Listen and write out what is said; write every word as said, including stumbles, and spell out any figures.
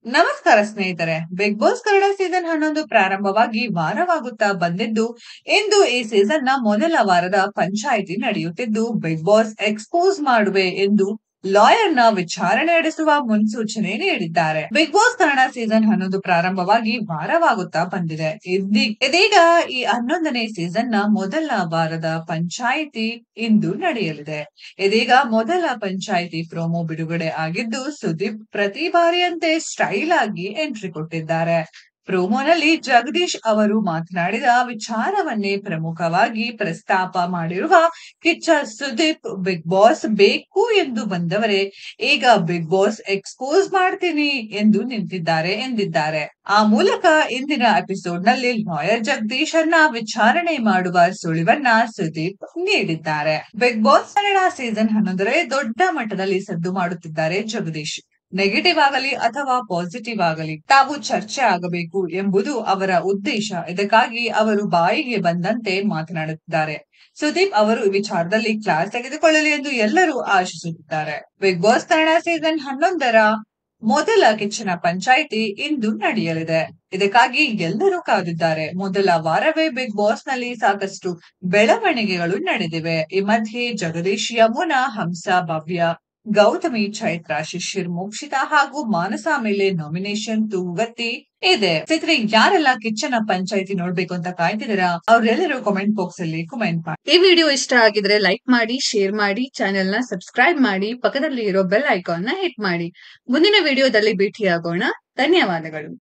ನಮಸ್ಕಾರ ಸ್ನೇಹಿತರೆ. Big Boss Kannada season ಹನ್ನೊಂದು ಪ್ರಾರಂಭವಾಗಿ ವಾರವಾಗುತ್ತಾ ಬಂದಿದ್ದು, ಇಂದು ಈ ಸೀಸನ್ ನ ಮೊದಲ ವಾರದ ಪಂಚಾಯಿತಿ ನಡೆಯುತ್ತಿದ್ದು, ಬಿಗ್ ಬಾಸ್ ಎಕ್ಸ್ಪೋಸ್ ಮಾಡುವೆ ಎಂದು ಲಾಯರ್ ನ ವಿಚಾರಣೆ ನಡೆಸುವ ಮುನ್ಸೂಚನೆ ನೀಡಿದ್ದಾರೆ. ಬಿಗ್ ಬಾಸ್ ಕನ್ನಡ ಸೀಸನ್ ಹನ್ನೊಂದು ಪ್ರಾರಂಭವಾಗಿ ವಾರವಾಗುತ್ತಾ ಬಂದಿದೆ. ಇದೀ- ಇದೀಗ ಈ ಹನ್ನೊಂದನೇ ಸೀಸನ್ ನ ಮೊದಲ ವಾರದ ಪಂಚಾಯಿತಿ ಇಂದು ನಡೆಯಲಿದೆ. ಇದೀಗ ಮೊದಲ ಪಂಚಾಯಿತಿ ಪ್ರೋಮೋ ಬಿಡುಗಡೆ ಆಗಿದ್ದು, ಸುದೀಪ್ ಪ್ರತಿ ಬಾರಿಯಂತೆ ಸ್ಟೈಲ್ ಆಗಿ ಎಂಟ್ರಿ ಕೊಟ್ಟಿದ್ದಾರೆ. ಪ್ರೋಮೋನಲ್ಲಿ ಜಗದೀಶ್ ಅವರು ಮಾತನಾಡಿದ ವಿಚಾರವನ್ನೇ ಪ್ರಮುಖವಾಗಿ ಪ್ರಸ್ತಾಪ ಮಾಡಿರುವ ಕಿಚ್ಚ ಸುದೀಪ್, ಬಿಗ್ ಬಾಸ್ ಬೇಕು ಎಂದು ಬಂದವರೇ ಈಗ ಬಿಗ್ ಬಾಸ್ ಎಕ್ಸ್ಪೋಸ್ ಮಾಡ್ತೀನಿ ಎಂದು ನಿಂತಿದ್ದಾರೆ ಎಂದಿದ್ದಾರೆ. ಆ ಮೂಲಕ ಇಂದಿನ ಎಪಿಸೋಡ್ ನಲ್ಲಿ ಲಾಯರ್ ಜಗದೀಶ್ ಅನ್ನ ವಿಚಾರಣೆ ಮಾಡುವ ಸುಳಿವನ್ನ ಸುದೀಪ್ ನೀಡಿದ್ದಾರೆ. ಬಿಗ್ ಬಾಸ್ ಕನ್ನಡ ಸೀಸನ್ ಹನ್ನೊಂದರೇ ದೊಡ್ಡ ಮಟ್ಟದಲ್ಲಿ ಸದ್ದು ಮಾಡುತ್ತಿದ್ದಾರೆ ಜಗದೀಶ್. ನೆಗೆಟಿವ್ ಆಗಲಿ ಅಥವಾ ಪಾಸಿಟಿವ್ ಆಗಲಿ ತಾವು ಚರ್ಚೆ ಆಗಬೇಕು ಎಂಬುದು ಅವರ ಉದ್ದೇಶ. ಇದಕ್ಕಾಗಿ ಅವರು ಬಾಯಿಗೆ ಬಂದಂತೆ ಮಾತನಾಡುತ್ತಿದ್ದಾರೆ. ಸುದೀಪ್ ಅವರು ಈ ವಿಚಾರದಲ್ಲಿ ಕ್ಲಾಸ್ ತೆಗೆದುಕೊಳ್ಳಲಿ ಎಂದು ಎಲ್ಲರೂ ಆಶಿಸುತ್ತಿದ್ದಾರೆ. ಬಿಗ್ ಬಾಸ್ ಕನ್ನಡ ಸೀಸನ್ ಹನ್ನೊಂದರ ಮೊದಲ ಕಿಚ್ಚನ ಪಂಚಾಯಿತಿ ಇಂದು ನಡೆಯಲಿದೆ. ಇದಕ್ಕಾಗಿ ಎಲ್ಲರೂ ಕಾದಿದ್ದಾರೆ. ಮೊದಲ ವಾರವೇ ಬಿಗ್ ಬಾಸ್ ನಲ್ಲಿ ಸಾಕಷ್ಟು ಬೆಳವಣಿಗೆಗಳು ನಡೆದಿವೆ. ಈ ಮಧ್ಯೆ ಜಗದೀಶ್, ಯಮುನಾ, ಹಂಸ, ಭವ್ಯ, ಗೌತಮಿ, ಚೈತ್ರ, ಶಿಶಿರ್, ಮೋಕ್ಷಿತಾ ಹಾಗೂ ಮಾನಸ ಮೇಲೆ ನಾಮಿನೇಷನ್ ತೂಗತ್ತಿ ಇದೆ. ಸ್ನೇಹಿತರೆ, ಯಾರೆಲ್ಲ ಕಿಚ್ಚನ ಪಂಚಾಯಿತಿ ನೋಡ್ಬೇಕು ಅಂತ ಕಾಯ್ತಿದ್ದೀರಾ ಅವ್ರೆಲ್ಲರೂ ಕಾಮೆಂಟ್ ಬಾಕ್ಸ್ ಅಲ್ಲಿ ಕಾಮೆಂಟ್ ಮಾಡಿ. ಈ ವಿಡಿಯೋ ಇಷ್ಟ ಆಗಿದ್ರೆ ಲೈಕ್ ಮಾಡಿ, ಶೇರ್ ಮಾಡಿ, ಚಾನೆಲ್ ನ ಸಬ್ಸ್ಕ್ರೈಬ್ ಮಾಡಿ, ಪಕ್ಕದಲ್ಲಿ ಇರೋ ಬೆಲ್ ಐಕಾನ್ ನ ಹಿಟ್ ಮಾಡಿ. ಮುಂದಿನ ವಿಡಿಯೋದಲ್ಲಿ ಭೇಟಿಯಾಗೋಣ. ಧನ್ಯವಾದಗಳು.